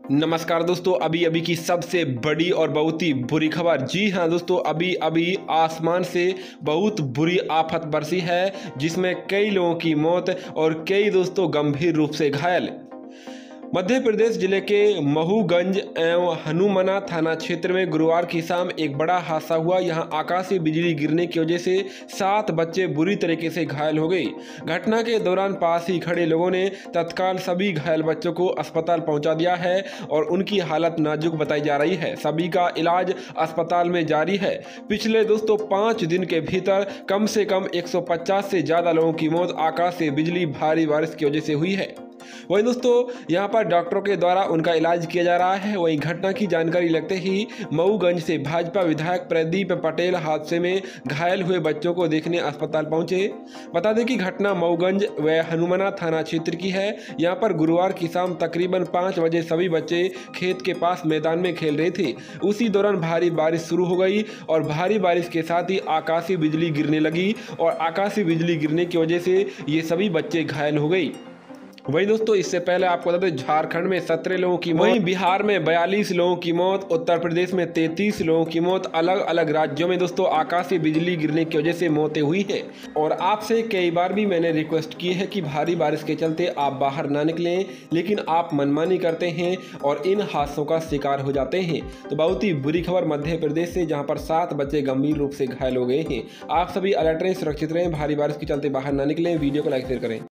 नमस्कार दोस्तों, अभी अभी की सबसे बड़ी और बहुत ही बुरी खबर। जी हाँ दोस्तों, अभी अभी आसमान से बहुत बुरी आफत बरसी है जिसमें कई लोगों की मौत और कई दोस्तों गंभीर रूप से घायल। मध्य प्रदेश जिले के महूगंज एवं हनुमना थाना क्षेत्र में गुरुवार की शाम एक बड़ा हादसा हुआ। यहां आकाशीय बिजली गिरने की वजह से 7 बच्चे बुरी तरीके से घायल हो गए। घटना के दौरान पास ही खड़े लोगों ने तत्काल सभी घायल बच्चों को अस्पताल पहुंचा दिया है और उनकी हालत नाजुक बताई जा रही है। सभी का इलाज अस्पताल में जारी है। पिछले दोस्तों 5 दिन के भीतर कम से कम 150 से ज्यादा लोगों की मौत आकाशीय बिजली भारी बारिश की वजह से हुई है। वहीं दोस्तों यहां पर डॉक्टरों के द्वारा उनका इलाज किया जा रहा है। वहीं घटना की जानकारी लगते ही मऊगंज से भाजपा विधायक प्रदीप पटेल हादसे में घायल हुए बच्चों को देखने अस्पताल पहुंचे। बता दें कि घटना मऊगंज व हनुमना थाना क्षेत्र की है। यहां पर गुरुवार की शाम तकरीबन 5 बजे सभी बच्चे खेत के पास मैदान में खेल रहे थे। उसी दौरान भारी बारिश शुरू हो गई और भारी बारिश के साथ ही आकाशीय बिजली गिरने लगी और आकाशीय बिजली गिरने की वजह से ये सभी बच्चे घायल हो गए। वहीं दोस्तों इससे पहले आपको बता दें झारखंड में 17 लोगों की मौत, वहीं बिहार में 42 लोगों की मौत, उत्तर प्रदेश में 33 लोगों की मौत। अलग अलग राज्यों में दोस्तों आकाशीय बिजली गिरने की वजह से मौतें हुई हैं। और आपसे कई बार भी मैंने रिक्वेस्ट की है कि भारी बारिश के चलते आप बाहर ना निकलें, लेकिन आप मनमानी करते हैं और इन हादसों का शिकार हो जाते हैं। तो बहुत ही बुरी खबर मध्य प्रदेश से, जहाँ पर 7 बच्चे गंभीर रूप से घायल हो गए हैं। आप सभी अलर्ट रहें, सुरक्षित रहें, भारी बारिश के चलते बाहर ना निकलें। वीडियो को लाइक शेयर करें।